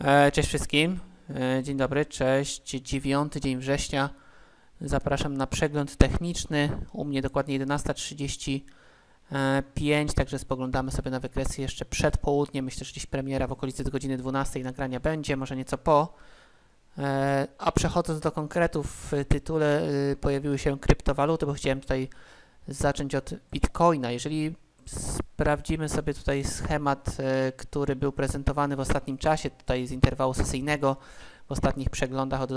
Cześć wszystkim. Dzień dobry, cześć. 9 dzień września. Zapraszam na przegląd techniczny. U mnie dokładnie 11:35, także spoglądamy sobie na wykresy jeszcze przed południem. Myślę, że gdzieś premiera w okolicy do godziny 12 nagrania będzie, może nieco po. A przechodząc do konkretów, w tytule pojawiły się kryptowaluty, bo chciałem tutaj zacząć od Bitcoina. Jeżeli sprawdzimy sobie tutaj schemat, który był prezentowany w ostatnim czasie, tutaj z interwału sesyjnego, w ostatnich przeglądach od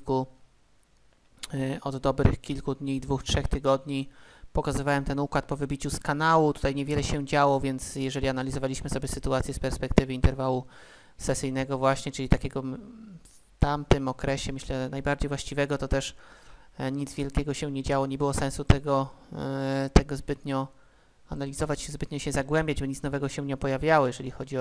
dobrych kilku dni, 2-3 tygodni, pokazywałem ten układ po wybiciu z kanału. Tutaj niewiele się działo, więc jeżeli analizowaliśmy sobie sytuację z perspektywy interwału sesyjnego właśnie, czyli takiego w tamtym okresie, myślę, najbardziej właściwego, to też nic wielkiego się nie działo, nie było sensu tego zbytnio analizować, zbytnio się zagłębiać, bo nic nowego się nie pojawiało, jeżeli chodzi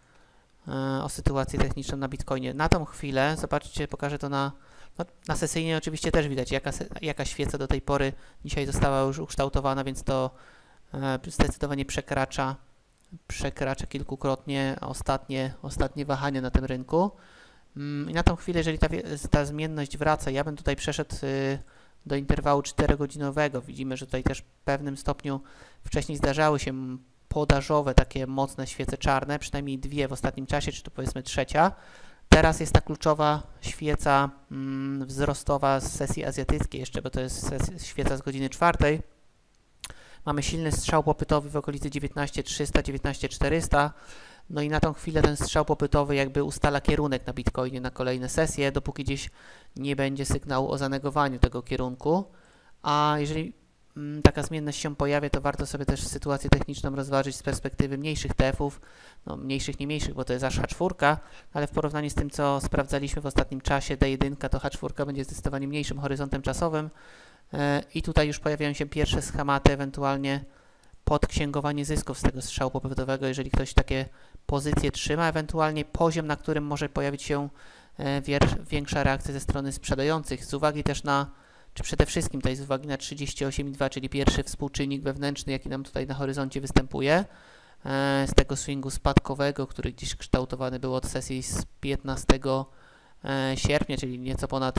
o sytuację techniczną na Bitcoinie. Na tą chwilę, zobaczcie, pokażę to na sesyjnie oczywiście też widać, jaka świeca do tej pory dzisiaj została już ukształtowana, więc to zdecydowanie przekracza kilkukrotnie ostatnie wahania na tym rynku. I na tą chwilę, jeżeli ta zmienność wraca, ja bym tutaj przeszedł do interwału 4-godzinowego. Widzimy, że tutaj też w pewnym stopniu wcześniej zdarzały się podażowe, takie mocne świece czarne, przynajmniej dwie w ostatnim czasie, czy to powiedzmy trzecia. Teraz jest ta kluczowa świeca wzrostowa z sesji azjatyckiej jeszcze, bo to jest świeca z godziny 4. Mamy silny strzał popytowy w okolicy 19.300, 19.400. No i na tą chwilę ten strzał popytowy jakby ustala kierunek na Bitcoinie na kolejne sesje, dopóki gdzieś nie będzie sygnału o zanegowaniu tego kierunku. A jeżeli taka zmienność się pojawia, to warto sobie też sytuację techniczną rozważyć z perspektywy mniejszych TF-ów, no mniejszych, nie mniejszych, bo to jest aż H4, ale w porównaniu z tym, co sprawdzaliśmy w ostatnim czasie, D1, to H4 będzie zdecydowanie mniejszym horyzontem czasowym i tutaj już pojawiają się pierwsze schematy, ewentualnie podksięgowanie zysków z tego strzału popytowego, jeżeli ktoś takie pozycje trzyma, ewentualnie poziom, na którym może pojawić się większa reakcja ze strony sprzedających, z uwagi też na, czy przede wszystkim tutaj z uwagi na 38,2, czyli pierwszy współczynnik wewnętrzny, jaki nam tutaj na horyzoncie występuje, z tego swingu spadkowego, który gdzieś kształtowany był od sesji z 15 sierpnia, czyli nieco ponad,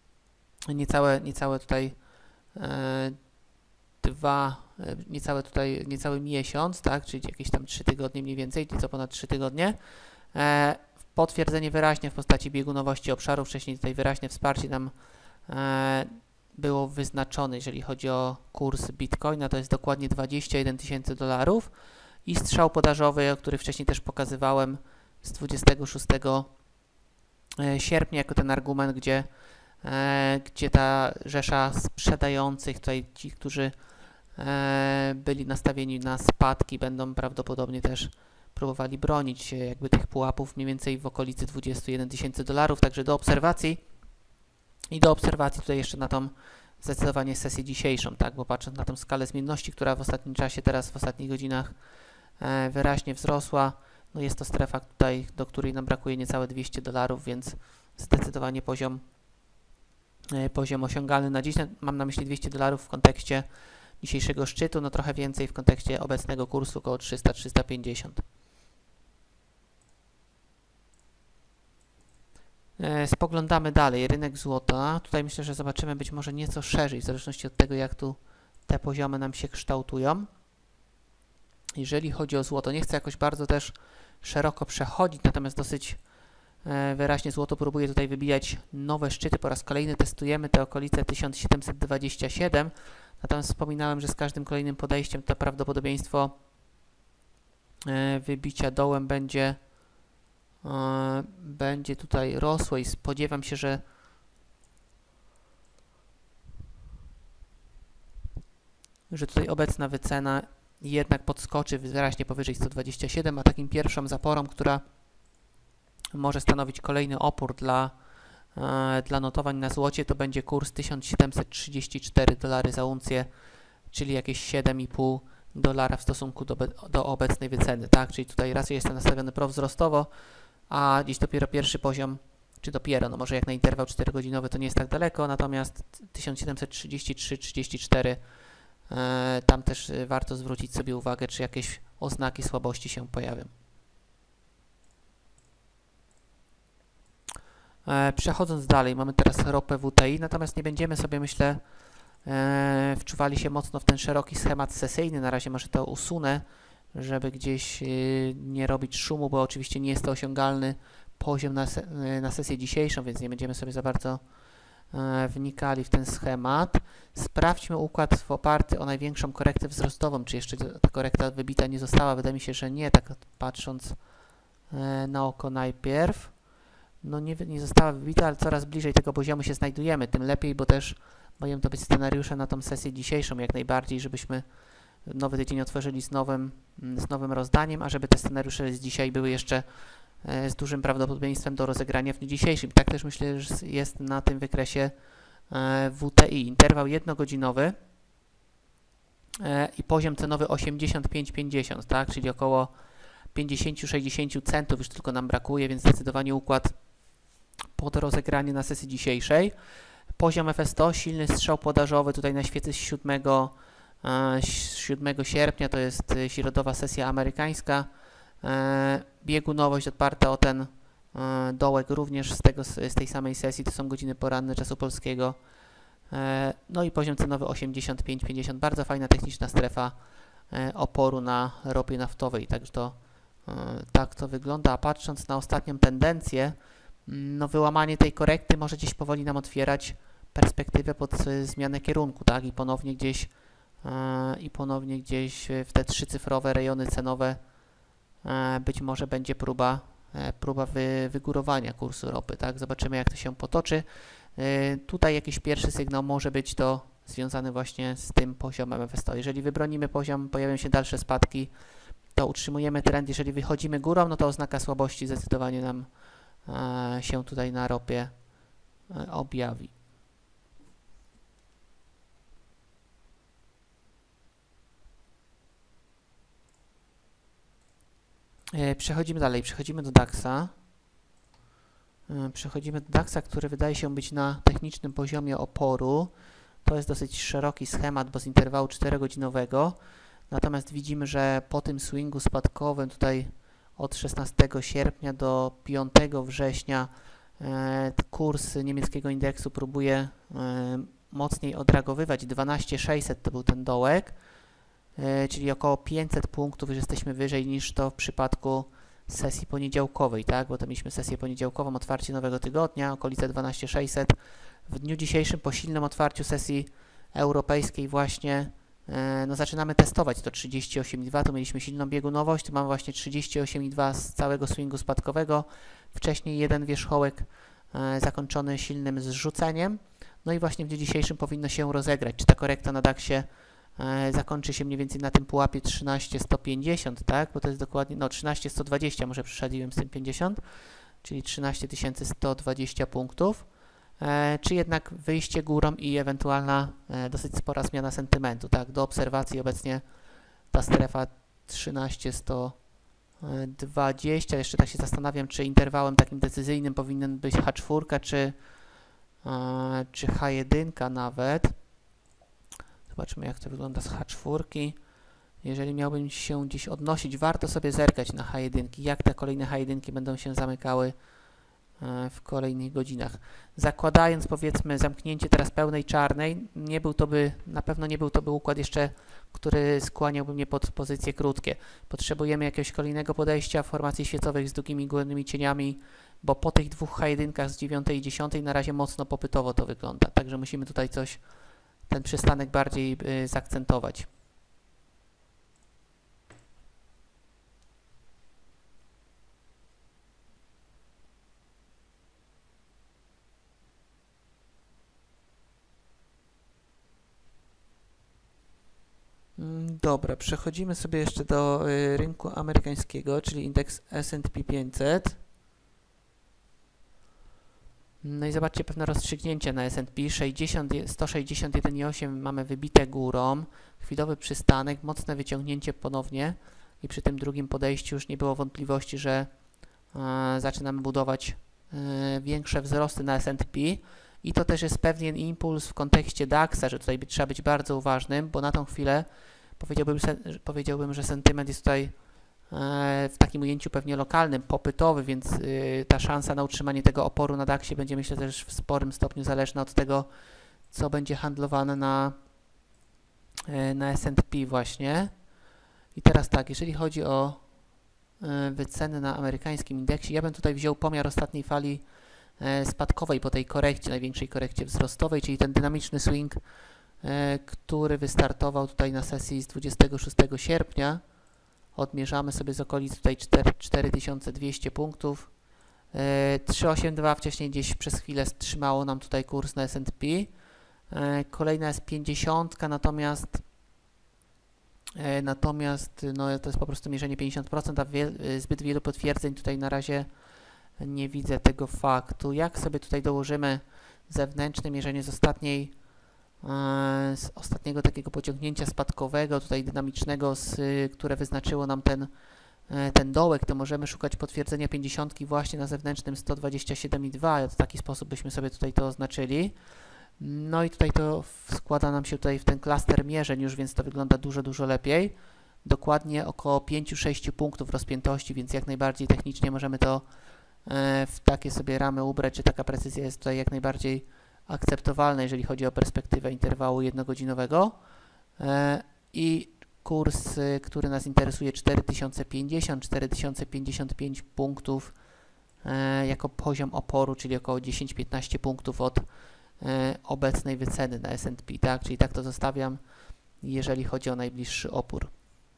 niecałe tutaj niecały miesiąc, tak, czyli jakieś tam 3 tygodnie mniej więcej, nieco ponad 3 tygodnie. Potwierdzenie wyraźnie w postaci biegunowości obszaru, wcześniej tutaj wyraźne wsparcie nam było wyznaczone, jeżeli chodzi o kurs Bitcoina, to jest dokładnie $21,000 i strzał podażowy, który wcześniej też pokazywałem z 26 sierpnia jako ten argument, gdzie ta rzesza sprzedających, tutaj ci, którzy byli nastawieni na spadki, będą prawdopodobnie też próbowali bronić się jakby tych pułapów mniej więcej w okolicy $21,000, także do obserwacji tutaj jeszcze na tą zdecydowanie sesję dzisiejszą, tak, bo patrząc na tą skalę zmienności, która w ostatnim czasie, teraz w ostatnich godzinach wyraźnie wzrosła, no jest to strefa tutaj, do której nam brakuje niecałe $200, więc zdecydowanie poziom osiągalny na dziś. Mam na myśli $200 w kontekście dzisiejszego szczytu, no trochę więcej w kontekście obecnego kursu, około 300-350. Spoglądamy dalej, rynek złota. Tutaj myślę, że zobaczymy być może nieco szerzej, w zależności od tego, jak tu te poziomy nam się kształtują. Jeżeli chodzi o złoto, nie chcę jakoś bardzo też szeroko przechodzić, natomiast dosyć wyraźnie złoto próbuje tutaj wybijać nowe szczyty. Po raz kolejny testujemy te okolice 1727. Natomiast wspominałem, że z każdym kolejnym podejściem to prawdopodobieństwo wybicia dołem będzie tutaj rosło i spodziewam się, że tutaj obecna wycena jednak podskoczy wyraźnie powyżej 127, a takim pierwszą zaporą, która może stanowić kolejny opór dla notowań na złocie, to będzie kurs $1734 za uncję, czyli jakieś $7,5 w stosunku do obecnej wyceny, tak? Czyli tutaj raczej jestem nastawiony prowzrostowo, a dziś dopiero pierwszy poziom, czy dopiero, no może jak na interwał 4-godzinowy to nie jest tak daleko, natomiast 1733-34 tam też warto zwrócić sobie uwagę, czy jakieś oznaki słabości się pojawią. Przechodząc dalej, mamy teraz ropę WTI, natomiast nie będziemy sobie, myślę, wczuwali się mocno w ten szeroki schemat sesyjny. Na razie może to usunę, żeby gdzieś nie robić szumu, bo oczywiście nie jest to osiągalny poziom na sesję dzisiejszą, więc nie będziemy sobie za bardzo wnikali w ten schemat. Sprawdźmy układ w oparty o największą korektę wzrostową, czy jeszcze ta korekta wybita nie została. Wydaje mi się, że nie, tak patrząc na oko najpierw. No nie została wybita, ale coraz bliżej tego poziomu się znajdujemy, tym lepiej, bo też mają to być scenariusze na tą sesję dzisiejszą jak najbardziej, żebyśmy nowy tydzień otworzyli z nowym rozdaniem, a żeby te scenariusze z dzisiaj były jeszcze z dużym prawdopodobieństwem do rozegrania w dniu dzisiejszym. Tak też myślę, że jest na tym wykresie WTI. Interwał jednogodzinowy i poziom cenowy 85,50, tak, czyli około 50-60 centów już tylko nam brakuje, więc zdecydowanie układ pod rozegranie na sesji dzisiejszej. Poziom FS100, silny strzał podażowy tutaj na świecy z 7 sierpnia, to jest środowa sesja amerykańska. Biegunowość oparta o ten dołek również z tej samej sesji, to są godziny poranne czasu polskiego. No i poziom cenowy 85,50, bardzo fajna techniczna strefa oporu na ropie naftowej, także tak to wygląda, a patrząc na ostatnią tendencję, no wyłamanie tej korekty może gdzieś powoli nam otwierać perspektywę pod zmianę kierunku, tak, i ponownie gdzieś w te trzycyfrowe rejony cenowe być może będzie próba wygórowania kursu ropy, tak, zobaczymy jak to się potoczy. Tutaj jakiś pierwszy sygnał może być to związany właśnie z tym poziomem FS100. Jeżeli wybronimy poziom, pojawią się dalsze spadki, to utrzymujemy trend. Jeżeli wychodzimy górą, no to oznaka słabości zdecydowanie nam się tutaj na ropie objawi. Przechodzimy dalej, przechodzimy do DAX-a. Który wydaje się być na technicznym poziomie oporu. To jest dosyć szeroki schemat, bo z interwału 4-godzinowego. Natomiast widzimy, że po tym swingu spadkowym tutaj od 16 sierpnia do 5 września kurs niemieckiego indeksu próbuje mocniej odreagowywać. 12,600 to był ten dołek, czyli około 500 punktów, już jesteśmy wyżej niż to w przypadku sesji poniedziałkowej, tak? Bo to mieliśmy sesję poniedziałkową, otwarcie nowego tygodnia, okolice 12,600. W dniu dzisiejszym po silnym otwarciu sesji europejskiej właśnie no zaczynamy testować to 38,2, tu mieliśmy silną biegunowość, tu mamy właśnie 38,2 z całego swingu spadkowego, wcześniej jeden wierzchołek zakończony silnym zrzuceniem, no i właśnie w dniu dzisiejszym powinno się rozegrać, czy ta korekta na DAX-ie zakończy się mniej więcej na tym pułapie 13,150, tak, bo to jest dokładnie, no 13,120, może przesadziłem z tym 50, czyli 13,120 punktów, czy jednak wyjście górą i ewentualna dosyć spora zmiana sentymentu, tak, do obserwacji obecnie ta strefa 13,120, jeszcze tak się zastanawiam, czy interwałem takim decyzyjnym powinien być H4, czy H1 nawet. Zobaczmy jak to wygląda z H4. Jeżeli miałbym się gdzieś odnosić, warto sobie zerkać na H1, jak te kolejne H1 będą się zamykały w kolejnych godzinach. Zakładając powiedzmy zamknięcie teraz pełnej czarnej, na pewno nie był to układ jeszcze, który skłaniałby mnie pod pozycje krótkie. Potrzebujemy jakiegoś kolejnego podejścia w formacji świecowych z długimi górnymi cieniami, bo po tych dwóch H1 z 9 i 10 na razie mocno popytowo to wygląda. Także musimy tutaj ten przystanek bardziej zaakcentować. Dobra, przechodzimy sobie jeszcze do rynku amerykańskiego, czyli indeks S&P 500. No i zobaczcie pewne rozstrzygnięcia na S&P, 161,8 mamy wybite górą, chwilowy przystanek, mocne wyciągnięcie ponownie i przy tym drugim podejściu już nie było wątpliwości, że zaczynamy budować większe wzrosty na S&P i to też jest pewien impuls w kontekście DAX-a, że tutaj trzeba być bardzo uważnym, bo na tą chwilę powiedziałbym, że sentyment jest tutaj w takim ujęciu pewnie lokalnym, popytowy, więc ta szansa na utrzymanie tego oporu na DAX-ie będzie, myślę, też w sporym stopniu zależna od tego, co będzie handlowane na S&P właśnie. I teraz tak, jeżeli chodzi o wyceny na amerykańskim indeksie, ja bym tutaj wziął pomiar ostatniej fali spadkowej po tej korekcie, największej korekcie wzrostowej, czyli ten dynamiczny swing, który wystartował tutaj na sesji z 26 sierpnia. Odmierzamy sobie z okolic tutaj 4200 punktów. 382 wcześniej gdzieś przez chwilę trzymało nam tutaj kurs na S&P. Kolejna jest 50, natomiast no, to jest po prostu mierzenie 50%, a zbyt wielu potwierdzeń tutaj na razie nie widzę tego faktu. Jak sobie tutaj dołożymy zewnętrzne mierzenie z ostatniego takiego pociągnięcia spadkowego, tutaj dynamicznego, które wyznaczyło nam ten dołek, to możemy szukać potwierdzenia 50 właśnie na zewnętrznym 127,2. W taki sposób byśmy sobie tutaj to oznaczyli. No i tutaj to składa nam się tutaj w ten klaster mierzeń już, więc to wygląda dużo, dużo lepiej. Dokładnie około 5-6 punktów rozpiętości, więc jak najbardziej technicznie możemy to w takie sobie ramy ubrać, czy taka precyzja jest tutaj jak najbardziej akceptowalna, jeżeli chodzi o perspektywę interwału jednogodzinowego. I kurs, który nas interesuje, 4050-4055 punktów jako poziom oporu, czyli około 10-15 punktów od obecnej wyceny na S&P, tak? Czyli tak to zostawiam, jeżeli chodzi o najbliższy opór.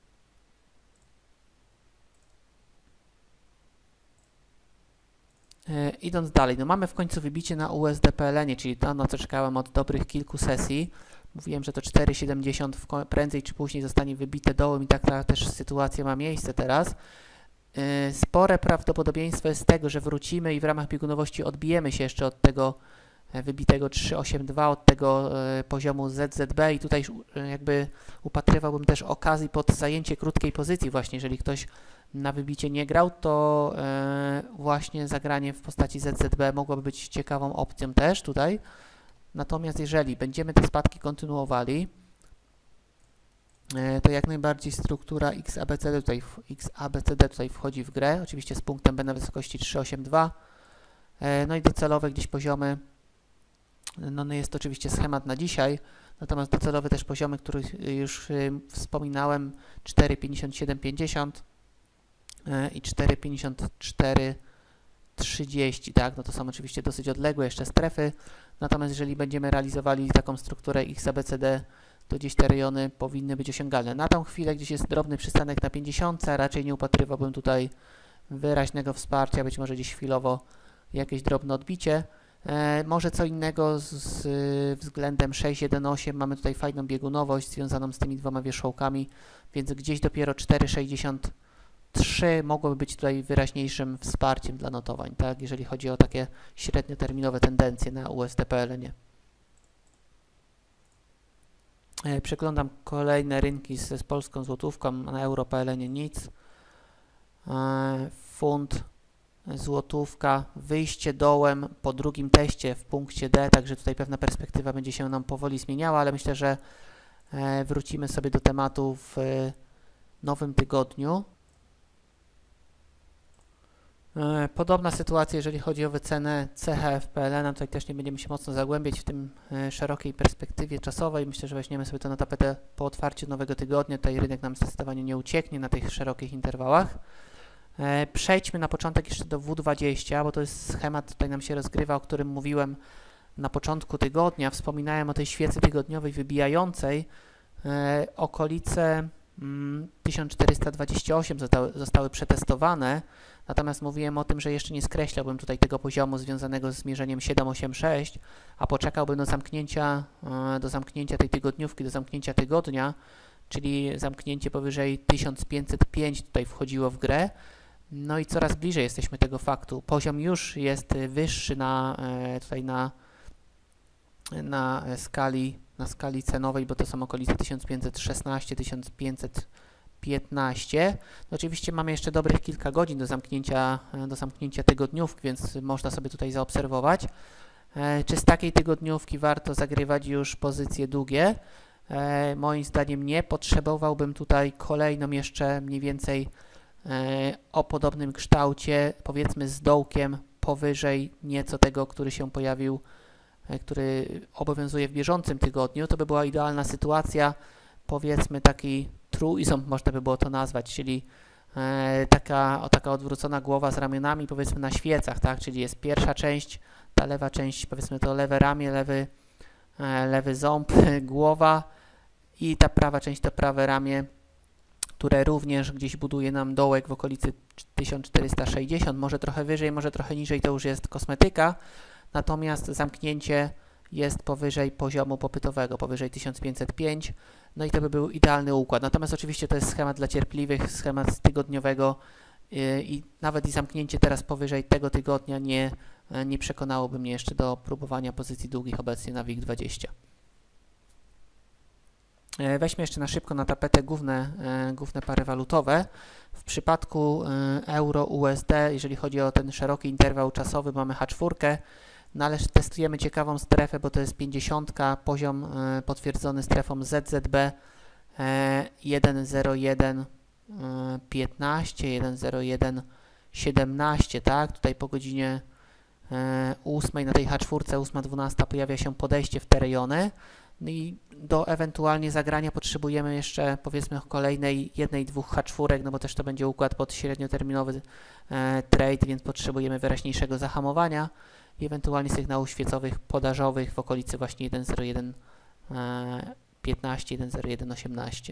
Idąc dalej, no mamy w końcu wybicie na USD-PLN, czyli to, na co czekałem od dobrych kilku sesji. Mówiłem, że to 4,70 prędzej czy później zostanie wybite dołem i taka też sytuacja ma miejsce teraz. Spore prawdopodobieństwo jest tego, że wrócimy i w ramach biegunowości odbijemy się jeszcze od tego wybitego 3,82, od tego poziomu ZZB i tutaj jakby upatrywałbym też okazji pod zajęcie krótkiej pozycji właśnie, jeżeli ktoś na wybicie nie grał, to właśnie zagranie w postaci ZZB mogłoby być ciekawą opcją też tutaj. Natomiast jeżeli będziemy te spadki kontynuowali, to jak najbardziej struktura XABCD tutaj wchodzi w grę, oczywiście z punktem B na wysokości 3,82. No i docelowe gdzieś poziomy, no jest to oczywiście schemat na dzisiaj, natomiast docelowe też poziomy, których już wspominałem, 4,5750 i 4,5430, tak, no to są oczywiście dosyć odległe jeszcze strefy, natomiast jeżeli będziemy realizowali taką strukturę XABCD, to gdzieś te rejony powinny być osiągalne. Na tą chwilę gdzieś jest drobny przystanek na 50, raczej nie upatrywałbym tutaj wyraźnego wsparcia, być może gdzieś chwilowo jakieś drobne odbicie. Może co innego z względem 6.18, mamy tutaj fajną biegunowość związaną z tymi dwoma wierzchołkami, więc gdzieś dopiero 4,63 mogłoby być tutaj wyraźniejszym wsparciem dla notowań, tak, jeżeli chodzi o takie średnioterminowe tendencje na USD-PLN. Przeglądam kolejne rynki z polską złotówką, na euro-PLN nic. Funt, złotówka, wyjście dołem po drugim teście w punkcie D, także tutaj pewna perspektywa będzie się nam powoli zmieniała, ale myślę, że wrócimy sobie do tematu w nowym tygodniu. Podobna sytuacja, jeżeli chodzi o wycenę CHF-PLN, tutaj też nie będziemy się mocno zagłębiać w tym szerokiej perspektywie czasowej. Myślę, że weźmiemy sobie to na tapetę po otwarciu nowego tygodnia. Tutaj rynek nam zdecydowanie nie ucieknie na tych szerokich interwałach. Przejdźmy na początek jeszcze do W20, bo to jest schemat, tutaj nam się rozgrywa, o którym mówiłem na początku tygodnia. Wspominałem o tej świecy tygodniowej wybijającej. Okolice 1428 zostały przetestowane, natomiast mówiłem o tym, że jeszcze nie skreślałbym tutaj tego poziomu związanego z zmierzeniem 786, a poczekałbym do zamknięcia tej tygodniówki, do zamknięcia tygodnia, czyli zamknięcie powyżej 1505 tutaj wchodziło w grę. No i coraz bliżej jesteśmy tego faktu. Poziom już jest wyższy tutaj na skali cenowej, bo to są okolice 1516-1515. No oczywiście mamy jeszcze dobrych kilka godzin do zamknięcia tygodniówki, więc można sobie tutaj zaobserwować. Czy z takiej tygodniówki warto zagrywać już pozycje długie? Moim zdaniem nie. Potrzebowałbym tutaj kolejną jeszcze mniej więcej o podobnym kształcie, powiedzmy z dołkiem powyżej nieco tego, który się pojawił, który obowiązuje w bieżącym tygodniu. To by była idealna sytuacja, powiedzmy taki trójząb można by było to nazwać, czyli taka odwrócona głowa z ramionami, powiedzmy na świecach, tak? Czyli jest pierwsza część, ta lewa część, powiedzmy to lewe ramię, lewy ząb, głowa i ta prawa część to prawe ramię, które również gdzieś buduje nam dołek w okolicy 1460, może trochę wyżej, może trochę niżej, to już jest kosmetyka, natomiast zamknięcie jest powyżej poziomu popytowego, powyżej 1505, no i to by był idealny układ. Natomiast oczywiście to jest schemat dla cierpliwych, schemat z tygodniowego i nawet i zamknięcie teraz powyżej tego tygodnia nie przekonałoby mnie jeszcze do próbowania pozycji długich obecnie na WIG20. Weźmy jeszcze na szybko na tapetę główne pary walutowe. W przypadku euro-USD, jeżeli chodzi o ten szeroki interwał czasowy, mamy H4, no ale testujemy ciekawą strefę, bo to jest 50, poziom potwierdzony strefą ZZB 1.01.15, 1.01.17, tak? Tutaj po godzinie 8 na tej H4, 8.12 pojawia się podejście w te rejony. No i do ewentualnie zagrania potrzebujemy jeszcze powiedzmy kolejnej 1-2 H4, no bo też to będzie układ pod średnioterminowy trade, więc potrzebujemy wyraźniejszego zahamowania i ewentualnie sygnałów świecowych podażowych w okolicy właśnie 1.01.15, 1.01.18.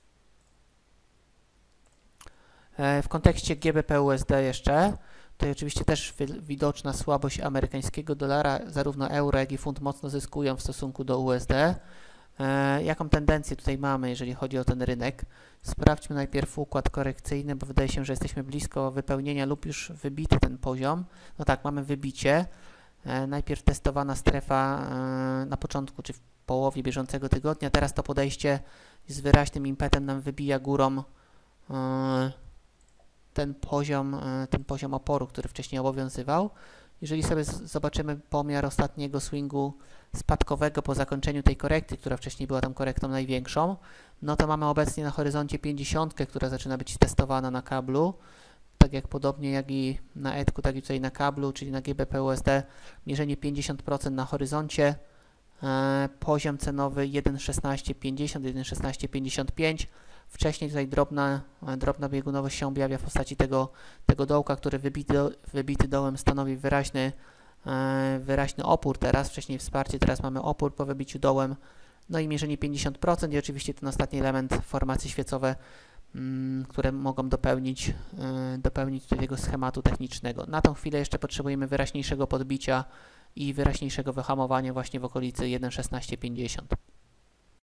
W kontekście GBP-USD jeszcze, tutaj oczywiście też widoczna słabość amerykańskiego dolara, zarówno euro, jak i funt mocno zyskują w stosunku do USD. Jaką tendencję tutaj mamy, jeżeli chodzi o ten rynek? Sprawdźmy najpierw układ korekcyjny, bo wydaje się, że jesteśmy blisko wypełnienia lub już wybity ten poziom. No tak, mamy wybicie. Najpierw testowana strefa na początku, czy w połowie bieżącego tygodnia. Teraz to podejście z wyraźnym impetem nam wybija górą ten poziom oporu, który wcześniej obowiązywał. Jeżeli sobie zobaczymy pomiar ostatniego swingu spadkowego po zakończeniu tej korekty, która wcześniej była tam korektą największą, no to mamy obecnie na horyzoncie 50, która zaczyna być testowana na kablu. Tak jak podobnie jak i na ETK-u, tak i tutaj na kablu, czyli na GBP-USD, mierzenie 50% na horyzoncie, poziom cenowy 1.1650, 1.1655. Wcześniej tutaj drobna biegunowość się objawia w postaci tego dołka, który wybity dołem stanowi wyraźny opór teraz, wcześniej wsparcie, teraz mamy opór po wybiciu dołem, no i mierzenie 50% i oczywiście ten ostatni element, formacje świecowe, które mogą dopełnić tego schematu technicznego. Na tą chwilę jeszcze potrzebujemy wyraźniejszego podbicia i wyraźniejszego wyhamowania właśnie w okolicy 1.1650.